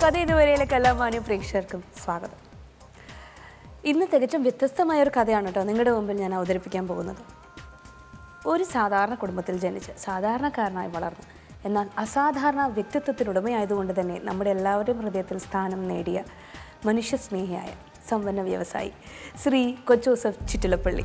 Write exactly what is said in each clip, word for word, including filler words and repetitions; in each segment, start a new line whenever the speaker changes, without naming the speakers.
കഥ ഇതുവരെയിലേക്ക് എല്ലാ മാന്യ പ്രേക്ഷകർക്കും സ്വാഗതം. ഇന്ന് തികച്ചും വ്യത്യസ്തമായ ഒരു കഥയാണ് കേട്ടോ നിങ്ങളുടെ മുമ്പിൽ ഞാൻ അവതരിപ്പിക്കാൻ പോകുന്നത്. ഒരു സാധാരണ കുടുംബത്തിൽ ജനിച്ച് സാധാരണക്കാരനായി വളർന്നു എന്നാൽ അസാധാരണ വ്യക്തിത്വത്തിനുടമയായതുകൊണ്ട് തന്നെ നമ്മുടെ എല്ലാവരുടെയും ഹൃദയത്തിൽ സ്ഥാനം നേടിയ മനുഷ്യസ്നേഹിയായ സമ്പന്ന വ്യവസായി ശ്രീ കൊച്ചോസഫ് ചിറ്റിലപ്പള്ളി.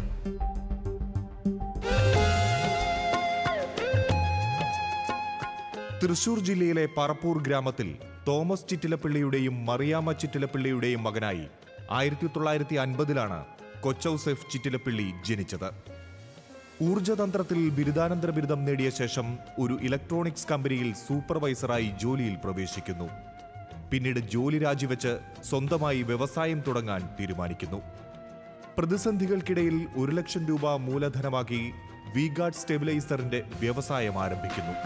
തൃശൂർ ജില്ലയിലെ പറപ്പൂർ ഗ്രാമത്തിൽ തോമസ് ചിറ്റിലപ്പള്ളിയുടെയും മറിയാമ്മ ചിറ്റിലപ്പള്ളിയുടെയും മകനായി ആയിരത്തി തൊള്ളായിരത്തി അൻപതിലാണ് കൊച്ചൗസഫ് ചിറ്റിലപ്പള്ളി ജനിച്ചത്. ഊർജതന്ത്രത്തിൽ ബിരുദാനന്തര ബിരുദം നേടിയ ശേഷം ഒരു ഇലക്ട്രോണിക്സ് കമ്പനിയിൽ സൂപ്പർവൈസറായി ജോലിയിൽ പ്രവേശിക്കുന്നു. പിന്നീട് ജോലി രാജിവെച്ച് സ്വന്തമായി വ്യവസായം തുടങ്ങാൻ തീരുമാനിക്കുന്നു. പ്രതിസന്ധികൾക്കിടയിൽ ഒരു ലക്ഷം രൂപ മൂലധനമാക്കി വി-ഗാർഡ് സ്റ്റെബിലൈസറിന്റെ വ്യവസായം ആരംഭിക്കുന്നു.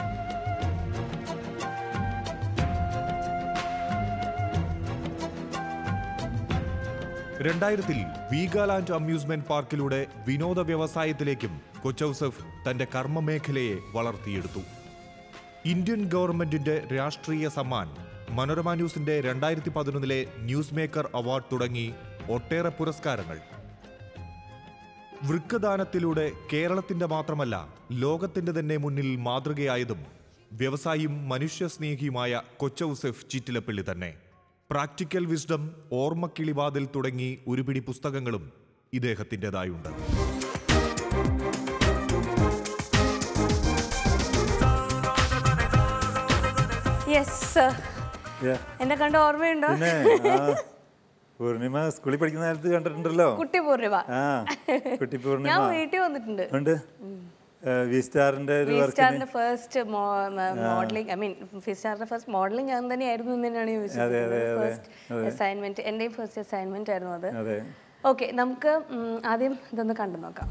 രണ്ടായിരത്തിൽ വീഗാലാൻഡ് അമ്യൂസ്മെന്റ് പാർക്കിലൂടെ വിനോദ വ്യവസായത്തിലേക്കും കൊച്ചൗസഫ് തന്റെ കർമ്മമേഖലയെ വളർത്തിയെടുത്തു. ഇന്ത്യൻ ഗവൺമെന്റിന്റെ രാഷ്ട്രീയ സമ്മാൻ, മനോരമ ന്യൂസിന്റെ രണ്ടായിരത്തി പതിനൊന്നിലെ ന്യൂസ് മേക്കർ അവാർഡ് തുടങ്ങി ഒട്ടേറെ പുരസ്കാരങ്ങൾ. വൃക്കദാനത്തിലൂടെ കേരളത്തിന്റെ മാത്രമല്ല ലോകത്തിന്റെ തന്നെ മുന്നിൽ മാതൃകയായതും വ്യവസായിയും മനുഷ്യസ്നേഹിയുമായ കൊച്ചൗസഫ് ചിറ്റിലപ്പള്ളി തന്നെ. പ്രാക്ടിക്കൽ വിസ്ഡം, ഓർമ്മക്കിളിവാതിൽ തുടങ്ങി ഒരു പിടി പുസ്തകങ്ങളും ഇദ്ദേഹത്തിൻ്റെതായുണ്ട്.
എന്നെ കണ്ട ഓർമ്മയുണ്ടോ?
പൂർണിമ സ്കൂളിൽ പഠിക്കുന്ന കാലത്ത് കണ്ടിട്ടുണ്ടല്ലോ.
കുട്ടി പൂർണിമ.
കുട്ടി പൂർണിമ
ഞാൻ വീട്ടിൽ വന്നിട്ടുണ്ട്.
വിസ്റ്റാറിന്റെ
ഫസ്റ്റ് മോഡലിംഗ് ഐ മീൻ വിസ്റ്റാറിന്റെ ഫസ്റ്റ് മോഡലിംഗ് ഞാൻ തന്നെയായിരുന്നു എന്ന് തന്നെയാണ് ഞാൻ വിശ്വസിക്കുന്നത്. അസൈൻമെന്റ് എന്റെയും ഫസ്റ്റ് അസൈൻമെന്റ് ആയിരുന്നു അത്. ഓക്കെ, നമുക്ക് ആദ്യം ഇതൊന്ന് കണ്ടു നോക്കാം.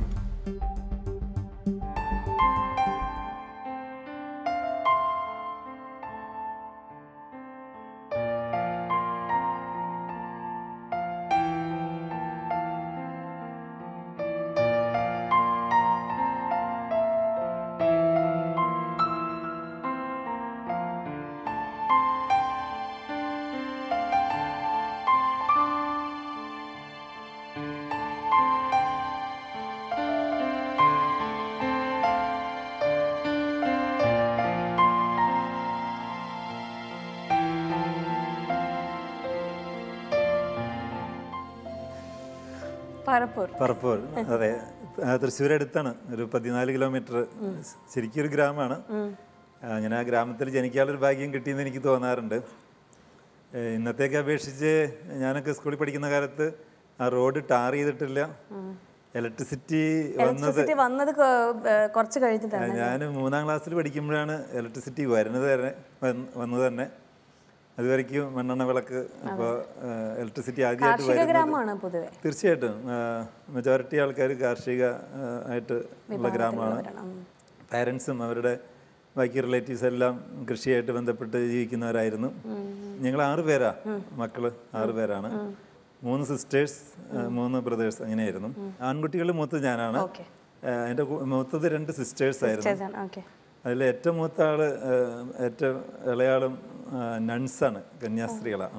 പറപ്പൂർ, അതെ, തൃശ്ശൂർ അടുത്താണ്. ഒരു പതിനാല് കിലോമീറ്റർ. ശരിക്കും ഒരു ഗ്രാമമാണ്. അങ്ങനെ ആ ഗ്രാമത്തിൽ ജനിക്കാനുള്ളൊരു ഭാഗ്യം കിട്ടിയെന്ന് എനിക്ക് തോന്നാറുണ്ട്. ഇന്നത്തേക്ക് അപേക്ഷിച്ച് ഞാനൊക്കെ സ്കൂളിൽ പഠിക്കുന്ന കാലത്ത് ആ റോഡ് ടാർ ചെയ്തിട്ടില്ല. ഇലക്ട്രിസിറ്റി വന്നത്
കുറച്ച് കഴിഞ്ഞിട്ടാണ്.
ഞാൻ മൂന്നാം ക്ലാസ്സിൽ പഠിക്കുമ്പോഴാണ് ഇലക്ട്രിസിറ്റി വരുന്നത് തന്നെ വന്നത് തന്നെ. അതുവരയ്ക്കും മണ്ണെണ്ണ വിളക്ക്. അപ്പോൾ ഇലക്ട്രിസിറ്റി ആദ്യമായിട്ട് വരുന്നത് തീർച്ചയായിട്ടും മെജോറിറ്റി ആൾക്കാർ കാർഷിക ആയിട്ട് ഉള്ള ഗ്രാമമാണ്. പാരൻസും അവരുടെ ബാക്കി റിലേറ്റീവ്സ് എല്ലാം കൃഷിയായിട്ട് ബന്ധപ്പെട്ട് ജീവിക്കുന്നവരായിരുന്നു. ഞങ്ങൾ ആറ് പേരാ മക്കള്, ആറ് പേരാണ്. മൂന്ന് സിസ്റ്റേഴ്സ്, മൂന്ന് ബ്രദേഴ്സ്, അങ്ങനെയായിരുന്നു. ആൺകുട്ടികൾ മൂത്തത് ഞാനാണ്. എൻ്റെ മൂത്തത് രണ്ട് സിസ്റ്റേഴ്സ് ആയിരുന്നു. അതിൽ ഏറ്റവും മൂത്ത ആള്, ഏറ്റവും ഇളയാളും നൺസാണ്, കന്യാസ്ത്രീകളാണ്.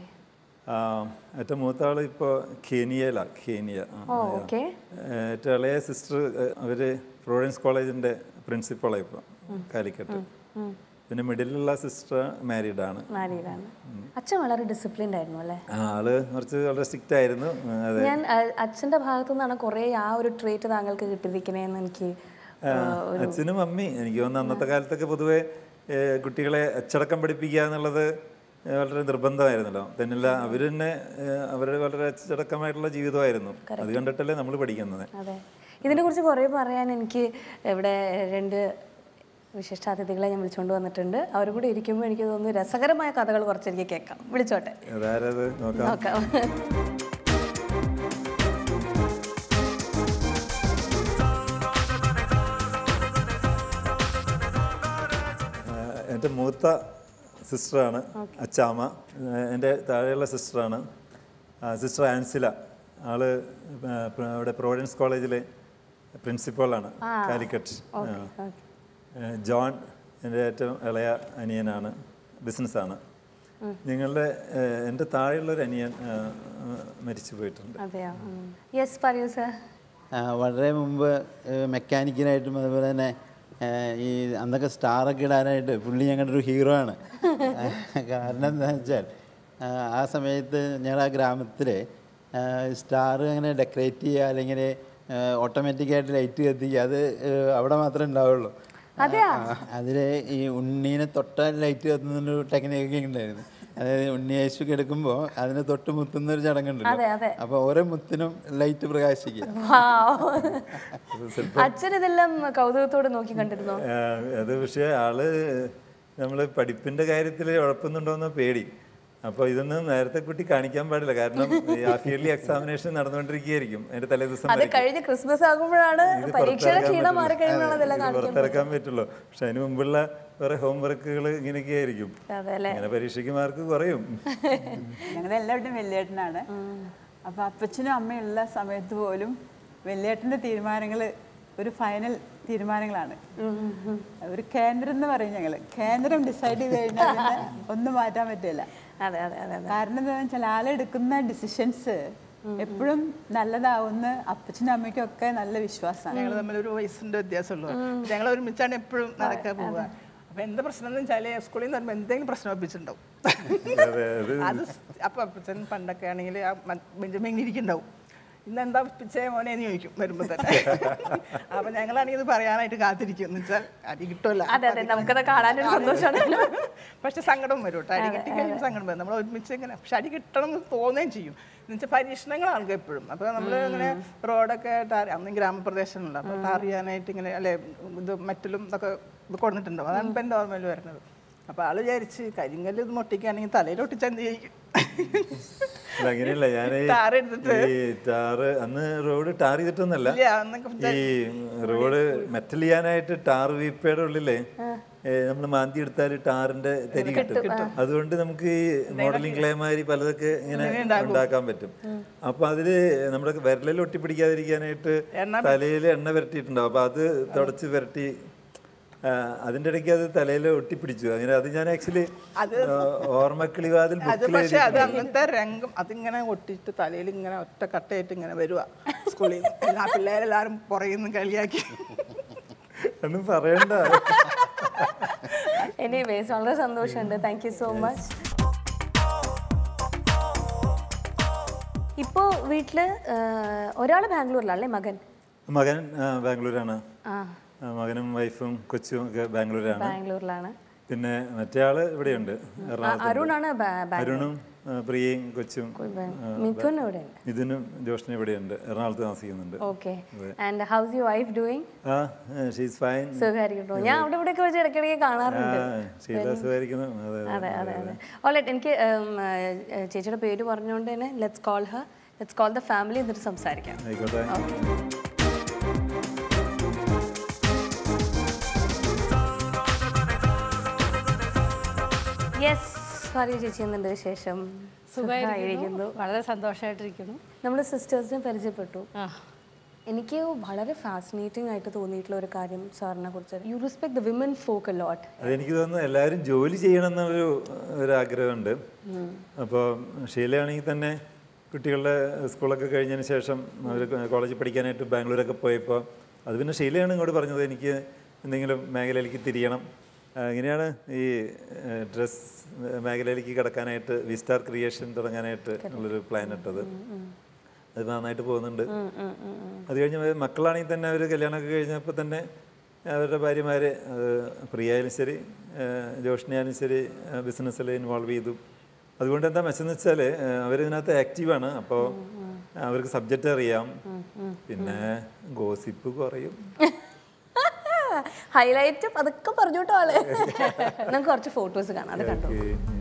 ഏറ്റവും മൂത്ത ആള് ഇപ്പോൾ ഖേനിയയിലാണ്. ഖേനിയ. ഏറ്റവും ഇളയ സിസ്റ്റർ അവര് പ്രോവിഡൻസ് കോളേജിന്റെ പ്രിൻസിപ്പളാണ് ഇപ്പോൾ കാലിക്കറ്റ്. പിന്നെ മിഡിലുള്ള സിസ്റ്റർ മാരീഡ് ആണ്.
അച്ഛൻ വളരെ ഡിസിപ്ലിൻഡ് ആയിരുന്നു അല്ലേ?
ആള് കുറച്ച് വളരെ സ്ട്രിക്റ്റ് ആയിരുന്നു.
ഞാൻ അച്ഛന്റെ ഭാഗത്തു നിന്നാണ് കുറെ ആ ഒരു ട്രീറ്റ് താങ്കൾക്ക് കിട്ടിയിരിക്കണേന്ന് എനിക്ക്.
അച്ഛനും അമ്മി എനിക്ക് തോന്നുന്നു അന്നത്തെ കാലത്തൊക്കെ പൊതുവെ കുട്ടികളെ അച്ചടക്കം പഠിപ്പിക്കുക എന്നുള്ളത് വളരെ നിർബന്ധമായിരുന്നല്ലോ. തന്നെയല്ല അവർ തന്നെ അവരുടെ വളരെ അച്ചടക്കമായിട്ടുള്ള ജീവിതമായിരുന്നു. അത് കണ്ടിട്ടല്ലേ നമ്മൾ പഠിക്കുന്നത്.
അതെ, ഇതിനെക്കുറിച്ച് കുറേ പറയാൻ എനിക്ക് ഇവിടെ രണ്ട് വിശിഷ്ടാതിഥികളെ ഞാൻ വിളിച്ചുകൊണ്ട് വന്നിട്ടുണ്ട്. അവരും കൂടി ഇരിക്കുമ്പോൾ എനിക്ക് തോന്നുന്നു രസകരമായ കഥകൾ കുറച്ച് എനിക്ക് കേൾക്കാം. വിളിച്ചോട്ടെ, നോക്കാം.
എൻ്റെ മൂത്ത സിസ്റ്ററാണ് അച്ചാമ്മ. എൻ്റെ താഴെയുള്ള സിസ്റ്ററാണ് സിസ്റ്റർ ആൻസില. ആള് ഇവിടെ പ്രോവിഡൻസ് കോളേജിലെ പ്രിൻസിപ്പളാണ് കാലിക്കറ്റ്. ജോൺ എൻ്റെ ഏറ്റവും ഇളയ അനിയനാണ്, ബിസിനസ്സാണ്. ഞങ്ങളുടെ എൻ്റെ താഴെയുള്ളൊരു അനിയൻ മരിച്ചു പോയിട്ടുണ്ട്.
അതെയോ? യെസ്, പറയൂ സർ.
വളരെ മുമ്പ് മെക്കാനിക്കലായിട്ടും അതുപോലെ തന്നെ ഈ അന്നൊക്കെ സ്റ്റാറൊക്കെ ഇടാനായിട്ട് പുള്ളി ഞങ്ങളുടെ ഒരു ഹീറോ ആണ്. കാരണം എന്താണെന്ന് വെച്ചാൽ ആ സമയത്ത് ഞങ്ങളുടെ ആ ഗ്രാമത്തിൽ സ്റ്റാർ അങ്ങനെ ഡെക്കറേറ്റ് ചെയ്യുക അല്ലെങ്കിൽ ഓട്ടോമാറ്റിക്കായിട്ട് ലൈറ്റ് കത്തിക്കുക, അത് അവിടെ മാത്രമേ ഉണ്ടാവുള്ളൂ. അതിൽ ഈ ഉണ്ണീനെ തൊട്ടാൽ ലൈറ്റ് കത്തുന്നൊരു ടെക്നിക്കൊക്കെ ഉണ്ടായിരുന്നു. അതായത് ഉണ്ണിയേശു കിടക്കുമ്പോൾ അതിനെ തൊട്ട് മുത്തുന്ന ഒരു ചടങ്ങുണ്ടല്ലോ, അപ്പൊ ഓരോ മുത്തിനും ലൈറ്റ് പ്രകാശിക്കുക.
അച്ഛൻ ഇതെല്ലാം കൗതുകത്തോടെ നോക്കി കണ്ടിരുന്നു.
അത് പക്ഷേ ആള് നമ്മള് പഠിപ്പിന്റെ കാര്യത്തിൽ ഉഴപ്പുന്നുണ്ടോന്ന് പേടി. അപ്പോൾ ഇതൊന്നും നേരത്തെ കുട്ടി കാണിക്കാൻ പാടില്ല, കാരണം ഹാഫ് ഇയർലി എക്സാമിനേഷൻ നടന്നുകൊണ്ടിരിക്കുകയായിരിക്കും. അതിന്റെ തലേ ദിവസം
കഴിഞ്ഞ ക്രിസ്മസ് ആകുമ്പോഴാണ്
പുറത്തിറക്കാൻ പറ്റുള്ളൂ. പക്ഷെ അതിന് മുമ്പുള്ള കുറെ ഹോംവർക്കുകൾ ഇങ്ങനെയൊക്കെ ആയിരിക്കും. അങ്ങനെ പരീക്ഷയ്ക്ക് മാർക്ക് കുറയും.
ഞങ്ങളുടെ എല്ലാവരുടെയും വലിയേട്ടനാണ്. അപ്പൊ അപ്പച്ചനും അമ്മയും ഉള്ള സമയത്ത് പോലും വലിയേട്ടന്റെ തീരുമാനങ്ങൾ ഒരു ഫൈനൽ തീരുമാനങ്ങളാണ്. ഒരു കേന്ദ്രം എന്ന് പറയും ഞങ്ങള്. കേന്ദ്രം ഡിസൈഡ് ചെയ്ത് കഴിഞ്ഞാൽ ഒന്നും മാറ്റാൻ പറ്റില്ല. കാരണം എന്താ വെച്ചാൽ ആളെടുക്കുന്ന ഡിസിഷൻസ് എപ്പോഴും നല്ലതാവുന്ന അപ്പച്ചനും അമ്മയ്ക്കും ഒക്കെ നല്ല വിശ്വാസമാണ്.
ഞങ്ങൾ തമ്മിൽ ഒരു വയസ്സിന്റെ വ്യത്യാസമുള്ളൂ. ഞങ്ങൾ ഒരുമിച്ചാണ് എപ്പോഴും നടക്കാൻ പോവുക. അപ്പൊ എന്താ പ്രശ്നം എന്ന് വെച്ചാല് സ്കൂളിൽ നിന്ന് വരുമ്പോൾ എന്തെങ്കിലും പ്രശ്നം ഒപ്പിച്ചിട്ടുണ്ടാവും. അത് അപ്പൊ അപ്പച്ചൻ പണ്ടൊക്കെ ആണെങ്കിൽ ആ ബെഞ്ചമിൻ ഇരിക്കുന്നുണ്ടാവും. ഇന്നെന്താ പിച്ചേ മോനെ എന്ന് ചോദിക്കും വരുമ്പോ തന്നെ. അപ്പൊ ഞങ്ങളാണെങ്കിൽ ഇത് പറയാനായിട്ട് കാത്തിരിക്കും. എന്ന് വെച്ചാൽ അടി കിട്ടുമല്ലോ, പക്ഷെ സങ്കടം വരും കേട്ടോ. അടി കിട്ടി കഴിയുമ്പോൾ സങ്കടം വരും. നമ്മൾ ഒരുമിച്ച് ഇങ്ങനെ പക്ഷെ അടി കിട്ടണം എന്ന് തോന്നുകയും ചെയ്യും. എന്ന് വെച്ചാൽ പരീക്ഷണങ്ങളാണ് എപ്പോഴും. അപ്പൊ നമ്മൾ ഇങ്ങനെ റോഡൊക്കെ ടാർ അന്ന് ഗ്രാമപ്രദേശമുണ്ട്, അപ്പൊ ടാർ ചെയ്യാനായിട്ട് ഇങ്ങനെ അല്ലെ ഇത് മറ്റിലും ഇതൊക്കെ ഇത് കൊടുത്തിട്ടുണ്ടാവും. അതാണ് ഇപ്പം എൻ്റെ ഓർമ്മയിൽ വരുന്നത്. അപ്പൊ ആള് വിചാരിച്ച് കരിങ്കല്ല് ഇത് മൊട്ടിക്കുകയാണെങ്കിൽ തലയിലൊട്ടിച്ച് എന്ത് ചെയ്യും?
അങ്ങനെയല്ല, ഞാൻ ഈ ടാറ് അന്ന് റോഡ് ടാർ ചെയ്തിട്ടൊന്നല്ല, ഈ റോഡ് മെറ്റൽ ചെയ്യാനായിട്ട് ടാർ വീപ്പയുടെ ഉള്ളിലേ നമ്മൾ മാന്തി എടുത്താൽ ടാറിന്റെ തരി കിട്ടും. അതുകൊണ്ട് നമുക്ക് ഈ മോഡലിംഗ് ക്ലേമാരി പലതൊക്കെ ഇങ്ങനെ ഉണ്ടാക്കാൻ പറ്റും. അപ്പൊ അതില് നമ്മുടെ വിരലിൽ ഒട്ടിപ്പിടിക്കാതിരിക്കാനായിട്ട് തലയിൽ എണ്ണ പുരട്ടിയിട്ടുണ്ടാവും. അപ്പൊ അത് തുടച്ച് പുരട്ടി അതിന്റെ ഇടയ്ക്ക് അത് തലയിൽ ഒട്ടിപ്പിടിച്ചു. അങ്ങനെ അത് ഞാൻ ആക്ച്വലി ഓർമ്മക്കിളിവാതിൽ
അങ്ങനത്തെ രംഗം അതിങ്ങനെ ഒട്ടിട്ട് തലയിൽ ഇങ്ങനെ ഒറ്റ കട്ടയായിട്ട് ഇങ്ങനെ വരുക സ്കൂളിൽ നിന്ന്. ആ പിള്ളേരെല്ലാരും പുറയുന്നു കളിയാക്കി.
ഒന്നും പറയണ്ട.
എനിവേസ് വളരെ സന്തോഷമുണ്ട്. Thank you so much. ഇപ്പോ വീട്ടില് ഒരാള് ബാംഗ്ലൂരിലല്ലേ? മകൻ
മകൻ ബാംഗ്ലൂരാണ്. മകനും വൈഫും കൊച്ചും ഒക്കെ ബാംഗ്ലൂരാണ്.
ബാംഗ്ലൂരിലാണ്.
പിന്നെ മറ്റേ ആള് ഇവിടെയുണ്ട്, എറണാകുളത്ത്. അരുണും പ്രിയയും കൊച്ചും മിഥുനും ജോഷനും ഇവിടെയുണ്ട്, എറണാകുളത്ത് താമസിക്കുന്നുണ്ട്.
Okay. And how's your wife doing?
ആ, ഷീ ഈസ് ഫൈൻ.
സുഖായിരിക്കുന്നു. ഞാൻ അവിടെ ഇവിടെയൊക്കെ വെച്ച് ഇടയ്ക്കിടയ്ക്ക് കാണാറുണ്ട്.
സുഖായിരിക്കുന്നു.
അതെ അതെ അതെ. ഓൾറൈറ്റ്. എനിക്ക് ചേച്ചിയുടെ പേര് പറഞ്ഞുകൊണ്ട് തന്നെ let's call her, let's call the family എന്നിട്ട് സംസാരിക്കാം.
ആയിക്കോട്ടെ.
യെസ്, പറയൂ ചേച്ചി, എന്തുണ്ട് വിശേഷം?
സുഖമായിരിക്കുന്നു, വളരെ സന്തോഷമായിട്ടിരിക്കുന്നു.
നമ്മൾ സിസ്റ്റേഴ്സിനെ പരിചയപ്പെട്ടു. എനിക്ക് വളരെ ഫാസിനേറ്റിംഗ് ആയിട്ട് തോന്നിയിട്ടുള്ള ഒരു കാര്യം സാറിനെ കുറിച്ച്, you respect the women folk a lot.
അതെനിക്ക് തോന്നുന്നു എല്ലാവരും ജോലി ചെയ്യണം എന്നൊരു ഒരു ആഗ്രഹമുണ്ട്. അപ്പോൾ ഷീലയാണെങ്കിൽ തന്നെ കുട്ടികളുടെ സ്കൂളൊക്കെ കഴിഞ്ഞതിന് ശേഷം അവർ കോളേജിൽ പഠിക്കാനായിട്ട് ബാംഗ്ലൂരൊക്കെ പോയപ്പോൾ അത് പിന്നെ ഷീലയാണ് ഇങ്ങോട്ട് പറഞ്ഞത് എനിക്ക് എന്തെങ്കിലും മേഖലയിലേക്ക് തിരിയണം. അങ്ങനെയാണ് ഈ ഡ്രസ് മേഖലയിലേക്ക് കിടക്കാനായിട്ട് വി സ്റ്റാർ ക്രിയേഷൻ തുടങ്ങാനായിട്ട് ഉള്ളൊരു പ്ലാൻ ഇട്ടത്. അത് നന്നായിട്ട് പോകുന്നുണ്ട്. അത് കഴിഞ്ഞ് മക്കളാണെങ്കിൽ തന്നെ അവർ കല്യാണമൊക്കെ കഴിഞ്ഞപ്പോൾ തന്നെ അവരുടെ ഭാര്യമാർ പ്രിയായാലും ശരി ജോഷ്ണിയായാലും ശരി ബിസിനസ്സിൽ ഇൻവോൾവ് ചെയ്തു. അതുകൊണ്ട് എന്താ മെച്ചെന്ന് വെച്ചാൽ അവരിതിനകത്ത് ആക്റ്റീവാണ്. അപ്പോൾ അവർക്ക് സബ്ജക്റ്റ് അറിയാം, പിന്നെ ഗോസിപ്പ് കുറയും.
ഹൈലൈറ്റും അതൊക്കെ പറഞ്ഞോട്ടോ ആള്. നമുക്ക് കുറച്ച് ഫോട്ടോസ് കാണാം, അത് കണ്ടോ.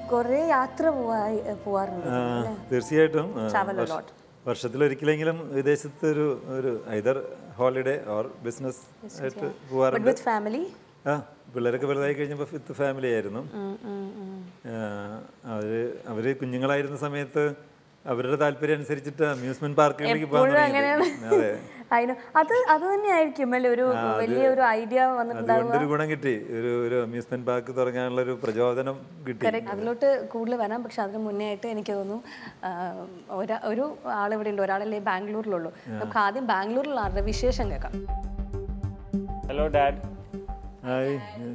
കുറേ യാത്ര പോവാ പോവാറുണ്ട്
ആ, തീർച്ചയായിട്ടും ആ,
Travel a
വർഷ-
lot.
വർഷത്തിലൊരിക്കലെങ്കിലും വിദേശത്ത് ഒരു ഒരു ഐദർ ഹോളിഡേ ഓർ ബിസിനസ് ആയിട്ട്
ബട്ട്
പോവാറുണ്ട്.
With family.
ആ പിള്ളേരൊക്കെ വലുതായി കഴിഞ്ഞപ്പോൾ വിത്ത് ഫാമിലി ആയിരുന്നു. അവർ അവർ കുഞ്ഞുങ്ങളായിരുന്ന സമയത്ത് അവരുടെ താല്പര്യം അനുസരിച്ചിട്ട് അമ്യൂസ്മെന്റ് പാർക്കുകളിലേക്ക് പോകാൻ തുടങ്ങിയത്. അതെ,
അതിന് അത് അത് തന്നെയായിരിക്കും അല്ലേ ഒരു വലിയൊരു ഐഡിയ വന്നിട്ടുണ്ടാവുക.
അതുകൊണ്ടൊരു ഗുണം കിട്ടി. ഒരു ഒരു അമ്യൂസ്മെന്റ് പാർക്ക് തുടങ്ങാനുള്ള ഒരു പ്രചോദനം കിട്ടി.
കറക്റ്റ്. അതിലോട്ട് കൂടുതൽ വരാം. പക്ഷെ അതിന് മുന്നേ ആയിട്ട് എനിക്ക് തോന്നുന്നു ആ, ഒരാ ഒരു ആളിവിടെ ഉണ്ട്, ഒരാളല്ലേ ബാംഗ്ലൂരിലുള്ളൂ. നമുക്ക് ആദ്യം ബാംഗ്ലൂരിലുള്ള ആളുടെ വിശേഷം കേൾക്കാം.
Hello dad.
ഹായ്.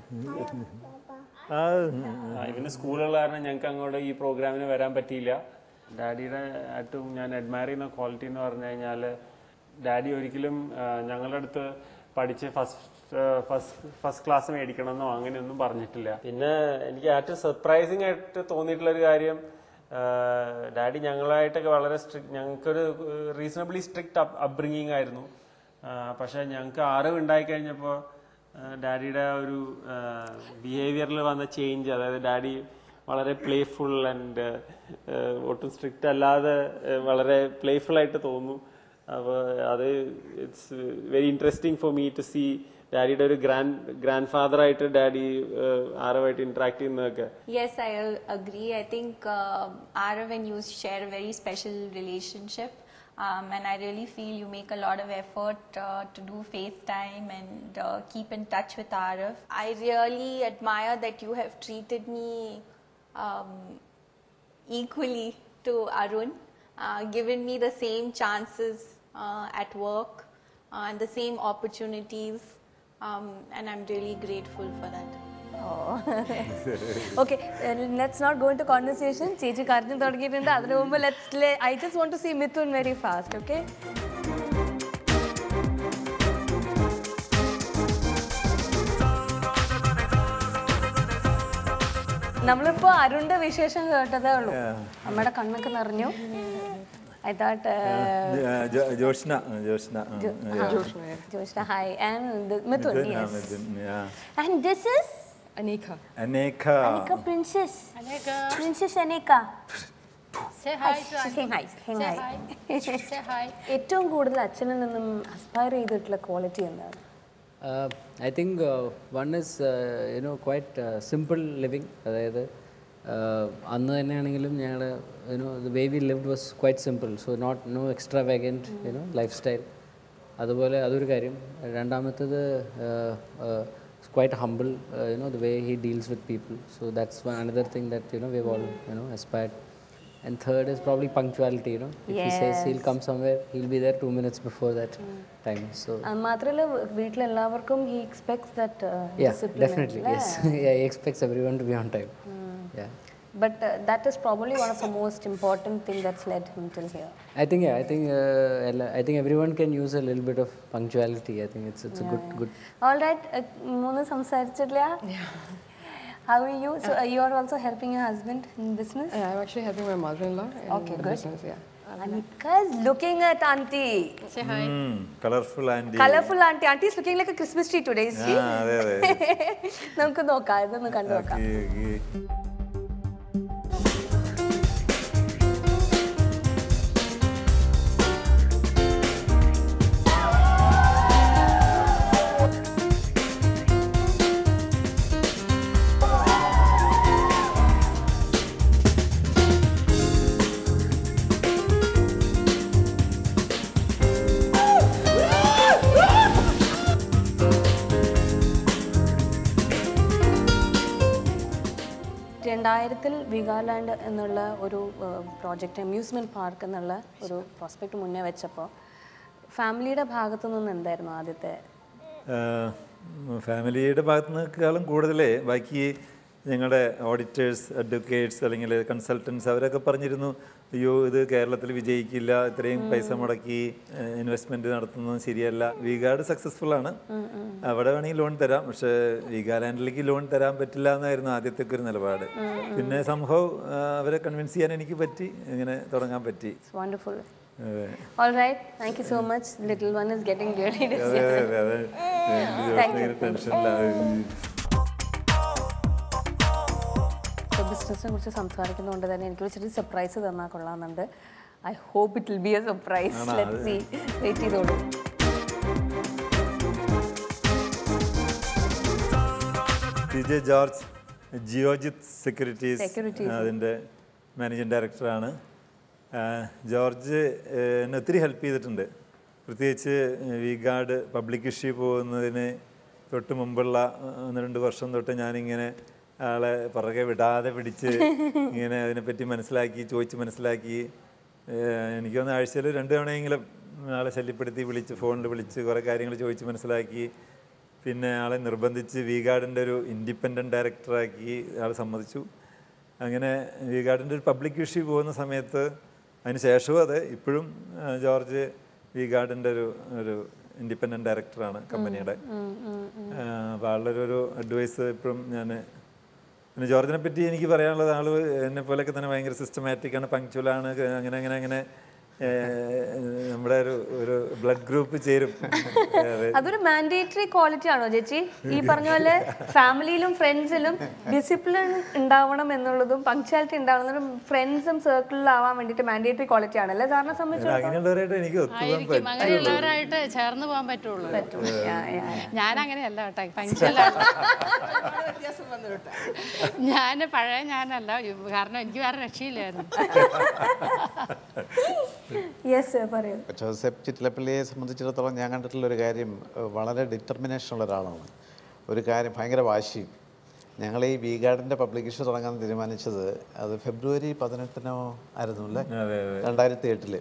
ആ,
ഇവന് സ്കൂളുള്ള കാരണം ഞങ്ങൾക്ക് അങ്ങോട്ട് ഈ പ്രോഗ്രാമിന് വരാൻ പറ്റിയില്ല. ഡാഡിയുടെ ഏറ്റവും ഞാൻ അഡ്മയർ ചെയ്യുന്ന ക്വാളിറ്റി എന്ന് പറഞ്ഞു കഴിഞ്ഞാൽ ഡാഡി ഒരിക്കലും ആ, ഞങ്ങളുടെ അടുത്ത് പഠിച്ച് ഫസ്റ്റ് ഫസ്റ്റ് ഫസ്റ്റ് ക്ലാസ് മേടിക്കണമെന്നോ അങ്ങനെയൊന്നും പറഞ്ഞിട്ടില്ല. പിന്നെ എനിക്ക് ഏറ്റവും സർപ്രൈസിങ് ആയിട്ട് തോന്നിയിട്ടുള്ളൊരു കാര്യം, ഡാഡി ഞങ്ങളായിട്ടൊക്കെ വളരെ സ്ട്രിക്ട്, ഞങ്ങൾക്കൊരു റീസണബിളി സ്ട്രിക്റ്റ് അപ്ബ്രിങ്ങിങ് ആയിരുന്നു. പക്ഷേ ഞങ്ങൾക്ക് അറിവ് ഉണ്ടായിക്കഴിഞ്ഞപ്പോൾ ഡാഡിയുടെ ഒരു ബിഹേവിയറിൽ വന്ന ചേഞ്ച്, അതായത് ഡാഡി വളരെ പ്ലേഫുൾ ആൻഡ് ഒട്ടും സ്ട്രിക്റ്റ് അല്ലാതെ വളരെ പ്ലേഫുൾ ആയിട്ട് തോന്നുന്നു. അപ്പോൾ അത് it's very interesting for me to see ഡാഡിയുടെ ഒരു ഗ്രാൻഡ് ഗ്രാൻഡ് ഫാദർ ആയിട്ട് ഡാഡി ആരവായിട്ട് ഇന്ററാക്ട് ചെയ്യുന്നതൊക്കെ.
Yes, I agree. I think uh, Arav and you share a very special relationship. Um, and I really feel you make a lot of effort uh, to do FaceTime and uh, keep in touch with Arav. I really admire that you have treated me um, equally to Arun, uh, given me the same chances uh, at work uh, and the same opportunities, um, and I'm really grateful for that.
Okay, let's not go into conversation. ചേച്ചി കരഞ്ഞു തുടങ്ങിയിട്ടുണ്ട്. അതിനു മുമ്പ് let's I just want to see Mithun very fast. Okay, നമ്മളിപ്പോ അരുണിന്റെ വിശേഷം കേട്ടതേ ഉള്ളൂ. അമ്മയുടെ കണ്ണൊക്കെ നിറഞ്ഞു. I thought uh,
Joshna, Joshna,
Joshna, hi, and Mithun, yes.
Mithun, yeah.
And this is
Anika.
Aneka.
Anika Princess.
Anika.
Princess Anika.
Say hi to
Say
Anika.
hi. Say
Say
hi.
hi. Say hi.
ഏറ്റവും കൂടുതൽ അച്ഛനിൽ നിന്നും aspire ചെയ്തിട്ടുള്ള quality എന്താണ്?
Uh, I think uh, one is uh, you know quite uh, simple living. അതായത് അന്ന് തന്നെയാണെങ്കിലും ഞങ്ങൾ you know the way we lived was quite simple. So not no extravagant you know life style. അതുപോലെ അതൊരു കാര്യം. രണ്ടാമത്തേത് quite humble you know the way he deals with people. So that's another thing that you know we have all you know aspired. And third is probably punctuality, you know. If he says he'll come somewhere, he'll be there two minutes before that mm. time. So
മാത്രമല്ല വീട്ടിലെല്ലാവർക്കും he expects that uh,
yeah,
discipline.
Definitely, yes. Yeah, he expects everyone to be on time. Mm. Yeah.
But uh, that is probably one of the most important thing that's led him till here.
I think yeah, I think uh, I think everyone can use a little bit of punctuality. I think it's it's yeah, a good yeah. good.
All right, മൂന്ന് സംസാരിച്ചില്ല. How are you? So uh, you are also helping your husband in business?
Yeah, I'm actually helping my mother-in-law in
okay,
the
good.
business. Yeah.
Anika is looking at auntie.
Say hi.
Mm, colorful auntie.
Colorful auntie. Auntie is looking like a Christmas tree today, is she?
Ah, അതെ അതെ.
നമുക്ക് നോക്കാം, ഇതൊന്ന് കണ്ടു നോക്കാം. രണ്ടായിരത്തിൽ വിഗാലാൻഡ് എന്നുള്ള ഒരു പ്രോജക്റ്റ് അമ്യൂസ്മെൻറ്റ് പാർക്ക് എന്നുള്ള ഒരു പ്രോസ്പെക്റ്റ് മുന്നേ വെച്ചപ്പോൾ ഫാമിലിയുടെ ഭാഗത്തു നിന്ന് എന്തായിരുന്നു ആദ്യത്തെ?
ഫാമിലിയുടെ ഭാഗത്തു നിന്നേക്കാളും കൂടുതൽ ബാക്കി ഞങ്ങളുടെ ഓഡിറ്റേഴ്സ്, അഡ്വക്കേറ്റ്സ് അല്ലെങ്കിൽ കൺസൾട്ടൻസ് അവരൊക്കെ പറഞ്ഞിരുന്നു, അയ്യോ ഇത് കേരളത്തിൽ വിജയിക്കില്ല, ഇത്രയും പൈസ മുടക്കി ഇൻവെസ്റ്റ്മെൻറ്റ് നടത്തുന്നത് ശരിയല്ല. വിഗാർഡ് സക്സസ്ഫുൾ ആണ്, അവിടെ വേണമെങ്കിൽ ലോൺ തരാം, പക്ഷേ വിഗാലാൻഡിലേക്ക് ലോൺ തരാൻ പറ്റില്ല എന്നായിരുന്നു ആദ്യത്തെ ഒരു നിലപാട്. പിന്നെ സംഭവം അവരെ കൺവിൻസ് ചെയ്യാൻ എനിക്ക് പറ്റി, ഇങ്ങനെ തുടങ്ങാൻ പറ്റി.
Wonderful. All right, thank you so much. Little one is getting ready to see. Thank you. So ബിസിനസ്സിനെ കുറിച്ച് സംസാരിക്കുന്നതുകൊണ്ട് തന്നെ എനിക്കൊരു ചെറിയ സർപ്രൈസ് തന്നാൽ കൊള്ളാമെന്നുണ്ട്. I hope it will be a surprise. Let's see. Wait ചെയ്തോളൂ.
T J George, Geojit securities അതിൻ്റെ managing ഡയറക്ടറാണ്. ജോർജ് എന്നെ ഒത്തിരി ഹെൽപ്പ് ചെയ്തിട്ടുണ്ട്. പ്രത്യേകിച്ച് വി ഗാർഡ് പബ്ലിക് ഇഷ്യൂ പോകുന്നതിന് തൊട്ട് മുമ്പുള്ള ഒന്ന് രണ്ട് വർഷം തൊട്ട് ഞാനിങ്ങനെ ആളെ പുറകെ വിടാതെ പിടിച്ച് ഇങ്ങനെ അതിനെപ്പറ്റി മനസ്സിലാക്കി ചോദിച്ച് മനസ്സിലാക്കി എനിക്കൊന്ന് ആഴ്ചയിൽ രണ്ട് തവണയെങ്കിലും ആളെ ശല്യപ്പെടുത്തി വിളിച്ച് ഫോണിൽ വിളിച്ച് കുറേ കാര്യങ്ങൾ ചോദിച്ച് മനസ്സിലാക്കി. പിന്നെ ആളെ നിർബന്ധിച്ച് വി ഗാർഡിൻ്റെ ഒരു ഇൻഡിപെൻഡൻറ്റ് ഡയറക്ടറാക്കി ആൾ സമ്മതിച്ചു. അങ്ങനെ വി ഗാർഡിൻ്റെ ഒരു പബ്ലിക് ഇഷ്യൂ പോകുന്ന സമയത്ത് അതിന് ശേഷവും അതെ ഇപ്പോഴും ജോർജ് വി ഗാർഡിൻ്റെ ഒരു ഒരു ഇൻഡിപെൻഡൻറ്റ് ഡയറക്ടറാണ് കമ്പനിയുടെ. അപ്പോൾ ആളുടെ ഒരു അഡ്വൈസ് ഇപ്പോഴും ഞാൻ പിന്നെ ജോർജിനെ പറ്റി എനിക്ക് പറയാനുള്ളത് ആൾ എന്നെ പോലെയൊക്കെ തന്നെ ഭയങ്കര സിസ്റ്റമാറ്റിക്കാണ്, പങ്ക്ച്വലാണ്, അങ്ങനെ അങ്ങനെ അങ്ങനെ നമ്മുടെ ഒരു ഒരു ബ്ലഡ് ഗ്രൂപ്പ് ചേരും.
അതൊരു മാൻഡേറ്ററി ക്വാളിറ്റി ആണോ ചേച്ചി? ഈ പറഞ്ഞ പോലെ ഫാമിലിയിലും ഫ്രണ്ട്സിലും ഡിസിപ്ലിൻ ഉണ്ടാവണം എന്നുള്ളതും പങ്ക്ച്വാലിറ്റി ഉണ്ടാവണം ഫ്രണ്ട്സും സർക്കിളിലാവാൻ വേണ്ടിയിട്ട് മാൻഡേറ്ററി ക്വാളിറ്റി ആണല്ലേ സാറിനെ
സംബന്ധിച്ചിടത്തോളം? എനിക്ക്
അങ്ങനെയുള്ളവരായിട്ട് ചേർന്ന് പോകാൻ പറ്റുള്ളൂ. ഞാൻ അങ്ങനെയല്ല കേട്ടോ, പങ്ക്ച്വലാണ് ഞാൻ. പഴയ ഞാനല്ല, കാരണം എനിക്ക് വേറെ രക്ഷയില്ലായിരുന്നു.
ജോസഫ് ചിറ്റിലപ്പള്ളിയെ സംബന്ധിച്ചിടത്തോളം ഞാൻ കണ്ടിട്ടുള്ളൊരു കാര്യം വളരെ ഡിറ്റർമിനേഷനുള്ള ഒരാളാണ്. ഒരു കാര്യം ഭയങ്കര വാശിയും. ഞങ്ങൾ ഈ വി ഗാർഡിൻ്റെ പബ്ലിക് ഇഷ്യൂ തുടങ്ങാൻ തീരുമാനിച്ചത് അത് ഫെബ്രുവരി പതിനെട്ടിനോ ആയിരുന്നു അല്ലേ, രണ്ടായിരത്തി എട്ടില്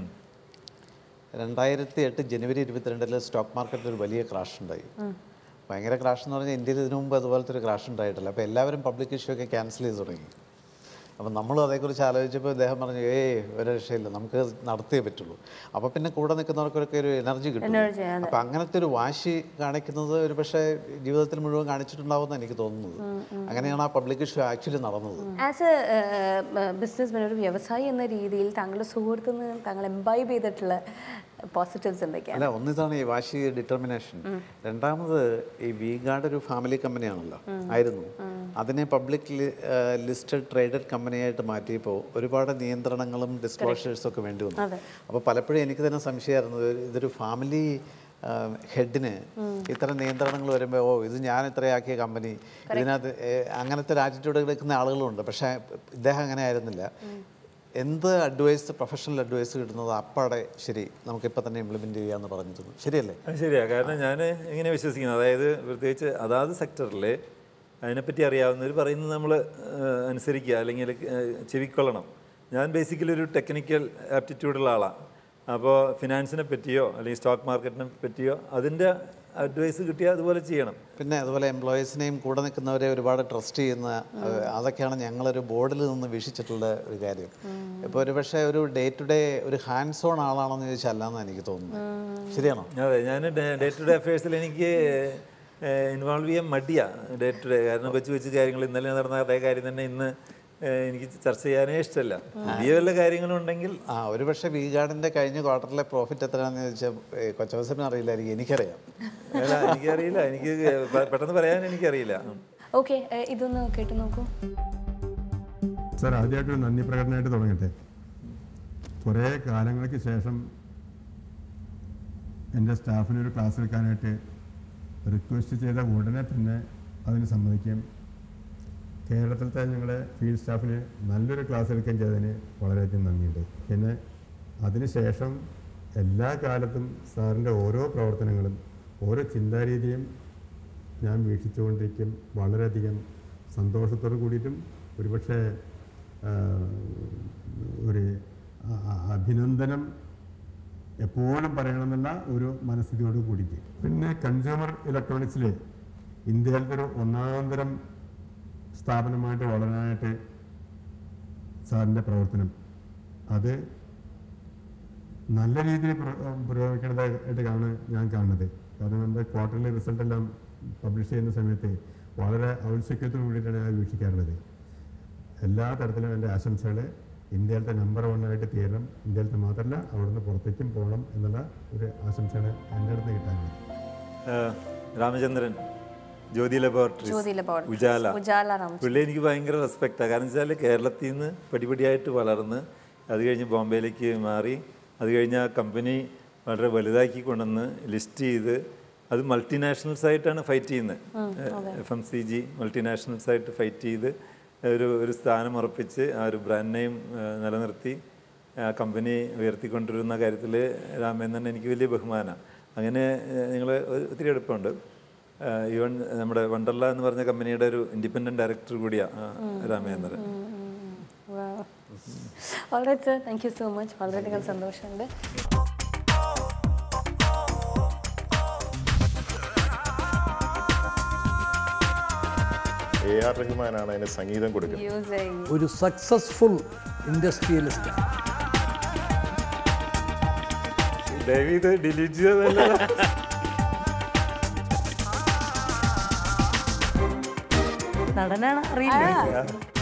രണ്ടായിരത്തി എട്ട് ജനുവരി ഇരുപത്തിരണ്ടില് സ്റ്റോക്ക് മാർക്കറ്റിൽ ഒരു വലിയ ക്രാഷ് ഉണ്ടായി. ഭയങ്കര ക്രാഷ് എന്ന് പറഞ്ഞാൽ ഇന്ത്യയിൽ ഇതിനു മുമ്പ് അതുപോലത്തെ ഒരു ക്രാഷ് ഉണ്ടായിട്ടില്ല. അപ്പോൾ എല്ലാവരും പബ്ലിക് ഇഷ്യൂ ഒക്കെ ക്യാൻസൽ ചെയ്ത് തുടങ്ങി. അപ്പം നമ്മളും അതേക്കുറിച്ച് ആലോചിച്ചപ്പോൾ ഇദ്ദേഹം പറഞ്ഞു ഏയ് ഒരു രക്ഷയില്ല, നമുക്ക് നടത്തിയേ പറ്റുള്ളൂ. അപ്പോൾ പിന്നെ കൂടെ നിൽക്കുന്നവർക്കൊക്കെ ഒരു എനർജി കിട്ടും. അപ്പം അങ്ങനത്തെ ഒരു വാശി കാണിക്കുന്നത് ഒരു പക്ഷേ ജീവിതത്തിൽ മുഴുവൻ കാണിച്ചിട്ടുണ്ടാവുമെന്ന് എനിക്ക് തോന്നുന്നത്. അങ്ങനെയാണ് ആ പബ്ലിക് ഇഷ്യൂ ആക്ച്വലി നടന്നത്.
ആസ് എ ബിസിനസ്മാൻ, ഒരു വ്യവസായി എന്ന രീതിയിൽ താങ്കളുടെ സുഹൃത്തിൽ നിന്ന് താങ്കൾ എംബൈബ് ചെയ്തിട്ടുള്ള പോസിറ്റീവ്സ് എന്തൊക്കെയാണ്?
അല്ല, ഒന്നിതാണ് ഈ വാശി, ഡിറ്റർമിനേഷൻ. രണ്ടാമത് ഈ വി ഗാർഡ് ഒരു ഫാമിലി കമ്പനിയാണല്ലോ, ആയിരുന്നു. അതിനെ പബ്ലിക് ലിസ്റ്റഡ് ട്രേഡഡ് കമ്പനിയായിട്ട് മാറ്റിയപ്പോൾ ഒരുപാട് നിയന്ത്രണങ്ങളും ഡിസ്ക്ലോഷേഴ്സും ഒക്കെ വേണ്ടി വന്നു. അപ്പോൾ പലപ്പോഴും എനിക്ക് തന്നെ സംശയമായിരുന്നു, ഇതൊരു ഫാമിലി ഹെഡിന് ഇത്തരം നിയന്ത്രണങ്ങൾ വരുമ്പോൾ ഓ ഇത് ഞാൻ ഇത്രയാക്കിയ കമ്പനി, ഇതിനകത്ത് അങ്ങനത്തെ ഒരു ആറ്റിറ്റ്യൂഡ് എടുക്കുന്ന ആളുകളുണ്ട്. പക്ഷേ ഇദ്ദേഹം അങ്ങനെ ആയിരുന്നില്ല. എന്ത് അഡ്വൈസ്, പ്രൊഫഷണൽ അഡ്വൈസ് കിട്ടുന്നത് അപ്പാടെ ശരി നമുക്കിപ്പോൾ തന്നെ ഇംപ്ലിമെൻറ്റ് ചെയ്യാമെന്ന് പറഞ്ഞിരുന്നു. ശരിയല്ലേ?
ശരിയാണ്. കാരണം ഞാൻ ഇങ്ങനെ വിശ്വസിക്കുന്നത്, അതായത് പ്രത്യേകിച്ച് അതാത് സെക്ടറിൽ അതിനെപ്പറ്റി അറിയാവുന്നവർ പറയുന്നത് നമ്മൾ അനുസരിക്കുക, അല്ലെങ്കിൽ ചെവിക്കൊള്ളണം. ഞാൻ ബേസിക്കലി ഒരു ടെക്നിക്കൽ ആപ്റ്റിറ്റ്യൂഡുള്ള ആളാണ്. അപ്പോൾ ഫിനാൻസിനെ പറ്റിയോ അല്ലെങ്കിൽ സ്റ്റോക്ക് മാർക്കറ്റിനെ പറ്റിയോ അതിൻ്റെ അഡ്വൈസ് കിട്ടിയാൽ അതുപോലെ ചെയ്യണം.
പിന്നെ അതുപോലെ എംപ്ലോയീസിനെയും കൂടെ നിൽക്കുന്നവരെ ഒരുപാട് ട്രസ്റ്റ് ചെയ്യുന്ന, അതൊക്കെയാണ് ഞങ്ങളൊരു ബോർഡിൽ നിന്ന് വീക്ഷിച്ചിട്ടുള്ള ഒരു കാര്യം. ഇപ്പോൾ ഒരു പക്ഷേ ഒരു ഡേ ടു ഡേ ഒരു ഹാൻഡ്സ് ഓൺ ആളാണെന്ന് ചോദിച്ചാൽ അല്ലാന്ന് എനിക്ക് തോന്നുന്നു. ശരിയാണോ?
അതെ, ഞാൻ ഡേ ടു ഡേ അഫയേഴ്സിൽ എനിക്ക് ഇൻവോൾവ് ചെയ്യാൻ മടിയാണ് ഡേ ടു ഡേ. കാരണം വെച്ച് വെച്ച് കാര്യങ്ങൾ ഇന്നലെ നടന്ന അതേ കാര്യം തന്നെ ഇന്ന് എനിക്ക് ചർച്ച ചെയ്യാനേ ഇഷ്ടമല്ല. പുതിയ വല്ല കാര്യങ്ങളുണ്ടെങ്കിൽ
ആ ഒരു പക്ഷേ വി ഗാർഡിൻ്റെ കഴിഞ്ഞ ക്വാർട്ടറിലെ പ്രോഫിറ്റ് എത്രയാണെന്ന് ചോദിച്ചാൽ കൊച്ചവസരത്തിന് അറിയില്ലായിരിക്കും. എനിക്കറിയാം.
എനിക്കറിയില്ല, എനിക്ക് പെട്ടെന്ന് പറയാൻ എനിക്കറിയില്ല.
ഓക്കെ, ഇതൊന്ന് കേട്ട് നോക്കൂ
സാർ. ആദ്യമായിട്ടൊരു നന്ദി പ്രകടനമായിട്ട് തുടങ്ങട്ടെ. കുറേ കാലങ്ങൾക്ക് ശേഷം എൻ്റെ സ്റ്റാഫിനൊരു ക്ലാസ് എടുക്കാനായിട്ട് റിക്വസ്റ്റ് ചെയ്ത ഉടനെ തന്നെ അതിന് സമ്മതിക്കുകയും കേരളത്തിലത്തെ ഞങ്ങളുടെ ഫീൽഡ് സ്റ്റാഫിന് നല്ലൊരു ക്ലാസ് എടുക്കുകയും ചെയ്തതിന് വളരെയധികം നന്ദിയുണ്ട്. പിന്നെ അതിനുശേഷം എല്ലാ കാലത്തും സാറിൻ്റെ ഓരോ പ്രവർത്തനങ്ങളും ഓരോ ചിന്താരീതിയും ഞാൻ വീക്ഷിച്ചുകൊണ്ടിരിക്കും. വളരെയധികം സന്തോഷത്തോട് കൂടിയിട്ടും ഒരുപക്ഷെ ഒരു അഭിനന്ദനം എപ്പോഴും പറയണമെന്നുള്ള ഒരു മനസ്ഥിതിയോട് കൂടിയിട്ട്. പിന്നെ കൺസ്യൂമർ ഇലക്ട്രോണിക്സിൽ ഇന്ത്യയിലത്തെ ഒരു ഒന്നാം തരം സ്ഥാപനമായിട്ട് വളരാനായിട്ട് സാറിൻ്റെ പ്രവർത്തനം അത് നല്ല രീതിയിൽ പുരോഗമിക്കുന്നതായിട്ടാണ് ഞാൻ കാണുന്നത്. കാരണം എൻ്റെ ക്വാർട്ടർലി റിസൾട്ടെല്ലാം പബ്ലിഷ് ചെയ്യുന്ന സമയത്ത് വളരെ ഔത്സുക്യത്തോടു കൂടിയിട്ടാണ് ഞാൻ വീക്ഷിക്കാറുള്ളത്. എല്ലാ തരത്തിലും എൻ്റെ ആശംസകൾ. ഇന്ത്യയിലത്തെ നമ്പർ വണ്ണായിട്ട് തീരണം. ഇന്ത്യയിലത്തെ മാത്രമല്ല, അവിടുന്ന് പുറത്തേക്കും പോകണം എന്നുള്ള ഒരു ആശംസയാണ് എൻ്റെ അടുത്ത് കിട്ടാനുള്ളത്.
രാമചന്ദ്രൻ, ജ്യോതി ലബോറട്ടറീസ്, ഉജാല. പുള്ളി എനിക്ക് ഭയങ്കര റെസ്പെക്റ്റാണ്. കാരണം വെച്ചാൽ കേരളത്തിൽ നിന്ന് പടിപടിയായിട്ട് വളർന്ന് അത് കഴിഞ്ഞ് ബോംബെയിലേക്ക് മാറി, അത് കഴിഞ്ഞ് ആ കമ്പനി വളരെ വലുതാക്കി കൊണ്ടുവന്ന് ലിസ്റ്റ് ചെയ്ത് അത് മൾട്ടിനാഷണൽസ് ആയിട്ടാണ് ഫൈറ്റ് ചെയ്യുന്നത്. F M C G multinationals ആയിട്ട് ഫൈറ്റ് ചെയ്ത് ഒരു ഒരു സ്ഥാനം ഉറപ്പിച്ച് ആ ഒരു ബ്രാൻഡ് നെയിം നിലനിർത്തി ആ കമ്പനി ഉയർത്തിക്കൊണ്ടിരുന്ന കാര്യത്തിൽ രാമേന്ദ്രൻ എനിക്ക് വലിയ ബഹുമാനമാണ്. അങ്ങനെ ഞങ്ങൾ ഒത്തിരി അടുപ്പമുണ്ട്. ഈവൻ നമ്മുടെ വണ്ടർല എന്ന് പറഞ്ഞ കമ്പനിയുടെ ഒരു ഇൻഡിപെൻഡൻറ്റ് ഡയറക്ടർ കൂടിയാണ് Ramendran.
Thank you so much. വളരെയധികം സന്തോഷമുണ്ട്.
എ ആർ റഹ്മാനാണ് അതിന് സംഗീതം കൊടുക്കുന്നത്.
ഒരു സക്സസ്ഫുൾ ഇൻഡസ്ട്രിയലിസ്റ്റ്.
ഡേവിഡ് ഡിലീറ്റ് ചെയ്തതല്ല.
നടനാണ് അറിയില്ല.